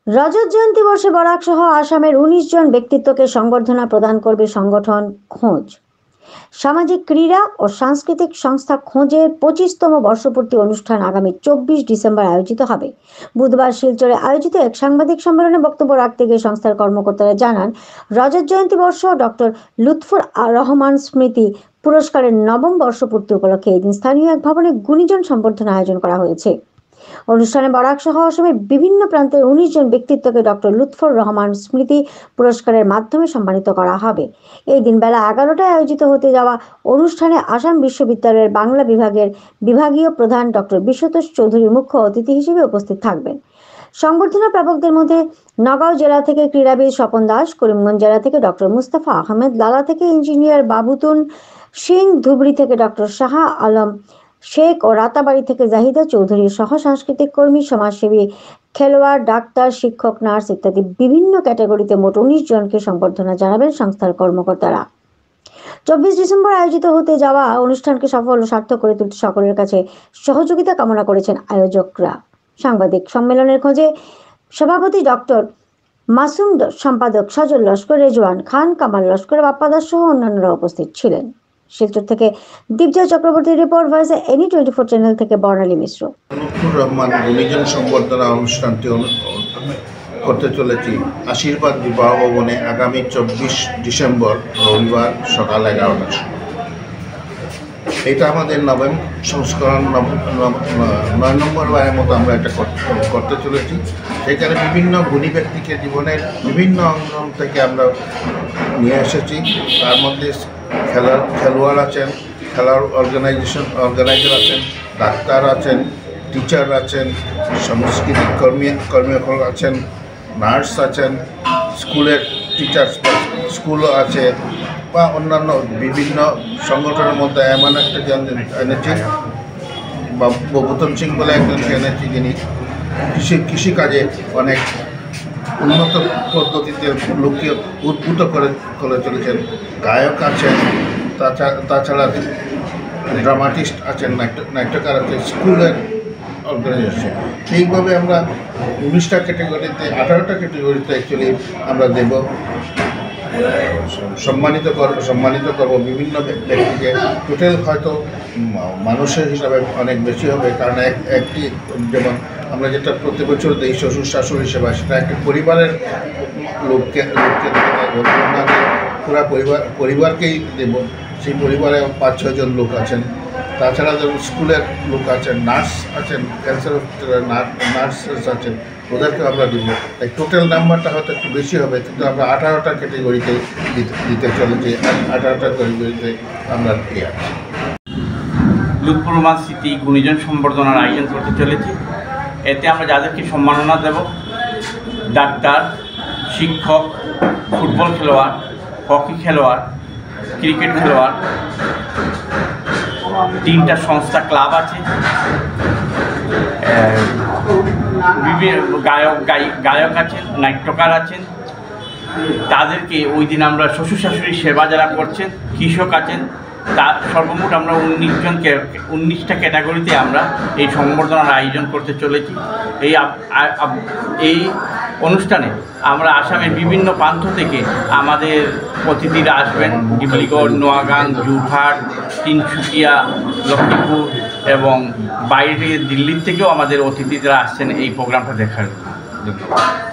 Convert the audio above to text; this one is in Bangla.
রজত জয়ন্তী বর্ষে বরাক সহ আসামের ১৯ জন ব্যক্তিত্বকে সংবর্ধনা প্রদান করবে সংগঠন খোঁজ। সামাজিক ক্রীড়া ও সাংস্কৃতিক সংস্থা খোঁজের ২৫তম বর্ষপূর্তি অনুষ্ঠান আগামী ২৪ ডিসেম্বর আয়োজিত হবে। বুধবার শিলচরে আয়োজিত এক সাংবাদিক সম্মেলনে বক্তব্য রাখতে গিয়ে সংস্থার কর্মকর্তারা জানান, রজত জয়ন্তী বর্ষ ডক্টর লুৎফর রহমান স্মৃতি পুরস্কারের ৯ম বর্ষপূর্তি উপলক্ষে এদিন স্থানীয় এক ভবনে গুণীজন সম্বর্ধনা আয়োজন করা হয়েছে। অনুষ্ঠানে বরাক সহ আসামের বিভিন্ন প্রান্তের ১৯ জন ব্যক্তিত্বকে ডক্টর লুৎফর রহমান স্মৃতি পুরস্কারের মাধ্যমে সম্মানিত করা হবে। এই দিন বেলা ১১টায় আয়োজিত হতে যাওয়া অনুষ্ঠানে আসাম বিশ্ববিদ্যালয়ের বাংলা বিভাগের বিভাগীয় প্রধান ডক্টর বিশ্বতোষ চৌধুরী মুখ্য অতিথি হিসেবে উপস্থিত থাকবেন। সংবর্ধনা প্রাপকদের মধ্যে নগাঁও জেলা থেকে ক্রীড়াবিদ স্বপন দাস, করিমগঞ্জ জেলা থেকে ডক্টর মুস্তাফা আহমেদ, লালা থেকে ইঞ্জিনিয়ার বাবুতুন সিং, ধুবড়ী থেকে ডক্টর শাহ আলম শেখ ও রাতাবাড়ি থেকে জাহিদা চৌধুরী সহ সাংস্কৃতিক কর্মী, সমাজসেবী, খেলোয়াড়, ডাক্তার, শিক্ষক, নার্স ইত্যাদি বিভিন্ন ক্যাটাগরিতে মোট ১৯ জনকে সংবর্ধনা জানাবেন সংস্থার কর্মকর্তারা। ২৪ ডিসেম্বর আয়োজিত হতে যাওয়া অনুষ্ঠানকে সফল ও সার্থক করে তুলতে সকলের কাছে সহযোগিতা কামনা করেছেন আয়োজকরা। সাংবাদিক সম্মেলনের খোঁজে সভাপতি ডক্টর মাসুম, সম্পাদক সজল লস্কর, রেজওয়ান খান, কামাল লস্কর, বাপ্পা দাস সহ অন্যান্যরা উপস্থিত ছিলেন। শিলচর থেকে Dipjoy Chakraborty report, voice any 24 channel থেকে বর্ণালী মিশ্র। লুৎফর রহমান গুণীজন সম্বর্ধনা অনুষ্ঠানটি করতে চলেছি আশীর্বাদ বিবাহ ভবনে আগামী ২৪ ডিসেম্বর রবিবার সকাল ১১টার সময়। এটা আমাদের নবম সংস্করণ, ৯ নম্বর বারের মতো আমরা এটা করতে চলেছি। সেখানে বিভিন্ন গুণী ব্যক্তিকে জীবনের বিভিন্ন অঙ্গন থেকে আমরা নিয়ে এসেছি। তার মধ্যে খেলোয়াড় আছেন, খেলার অর্গানাইজার আছেন, ডাক্তার আছেন, টিচার আছেন, সাংস্কৃতিক কর্মী আছেন, নার্স আছেন, স্কুলের টিচার্স স্কুলও আছে, বা অন্যান্য বিভিন্ন সংগঠনের মধ্যে এমন একটা জন এনেছি, বাবুতুন সিং বলে একজনকে এনেছি, যিনি কৃষিকাজে অনেক উন্নত পদ্ধতিতে লোককে উদ্বুদ্ধ করে চলেছেন। গায়ক আছেন, তাছাড়া ড্রামাটিস্ট আছেন, নাট্যকার আছে, স্কুলের অর্গানাইজেশন। এইভাবে আমরা ১৯টা ক্যাটেগরিতে 18টা ক্যাটেগরিতে অ্যাকচুয়ালি আমরা দেব, সম্মানিত করব বিভিন্ন ব্যক্তিকে। টোটাল হয়তো মানুষের হিসাবে অনেক বেশি হবে, কারণ একটি যেমন আমরা যেটা প্রতি বছর দিই শ্বশুর শাশুড়ি সেবা, সেটা একটা পরিবারের লোককে পুরা পরিবারকেই দেব। সেই পরিবারে ৫-৬ জন লোক আছেন, তাছাড়া যেমন স্কুলের লোক আছেন, নার্স আছেন, ক্যান্সার হসপিটালের নার্স আছেন, ওদেরকে আমরা দেবো। তাই টোটাল নাম্বারটা হয়তো একটু বেশি হবে, কিন্তু আমরা 18টা ক্যাটেগরিতে দিতে চলেছি। 18টা ক্যাটেগরিতে আমরা দিয়ে আছি। লুৎফর রহমান স্মৃতি গুণীজন সম্বর্ধনার আয়োজন করতে চলেছি। এতে আমরা যাদেরকে সম্মাননা দেব, ডাক্তার, শিক্ষক, ফুটবল খেলোয়াড়, হকি খেলোয়াড়, ক্রিকেট খেলোয়াড়, 3টা সংস্থা ক্লাব আছে, গায়ক আছেন, নাট্যকার আছেন। তাদেরকে ওই দিন আমরা শ্বশুর শাশুড়ির সেবা যারা করছেন, কৃষক আছেন, তার সর্বমোট আমরা 19টা ক্যাটাগরিতে আমরা এই সংবর্ধনার আয়োজন করতে চলেছি। এই অনুষ্ঠানে আমরা আসামের বিভিন্ন প্রান্ত থেকে আমাদের অতিথিরা আসবেন। ডিব্রুগড়, নোয়াগাঁ, যোরহাট, তিনসুকিয়া, লক্ষ্মীপুর এবং বাইরে দিল্লির থেকেও আমাদের অতিথিরা আসছেন এই প্রোগ্রামটা দেখার জন্য।